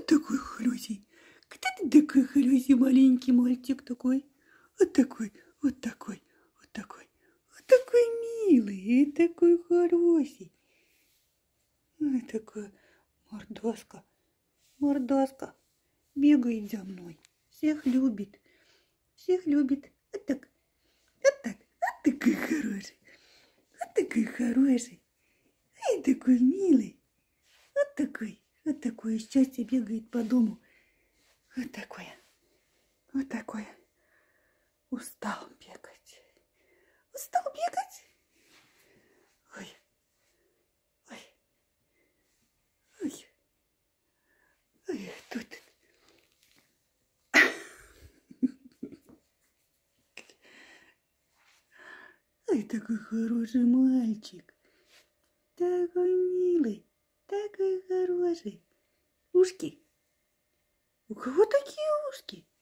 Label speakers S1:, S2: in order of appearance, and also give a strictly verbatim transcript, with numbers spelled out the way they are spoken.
S1: такой хороший. Кто ты такой хороший маленький мальчик такой? Вот такой, вот такой, вот такой. Вот такой милый и такой хороший. Ой, такой мордоска, мордоска. Бегает за мной. Всех любит. Всех любит. Вот так. Вот так. Вот такой хороший. Вот такой хороший. Ой, такой милый. Вот такой. Вот такое счастье бегает по дому. Вот такое. Вот такое. Устал бегать. Устал бегать? Ой. Ой. Ой. Ой, тут. Ой, такой хороший мальчик. Такой милый. Такой хороший. Ушки. У кого такие ушки?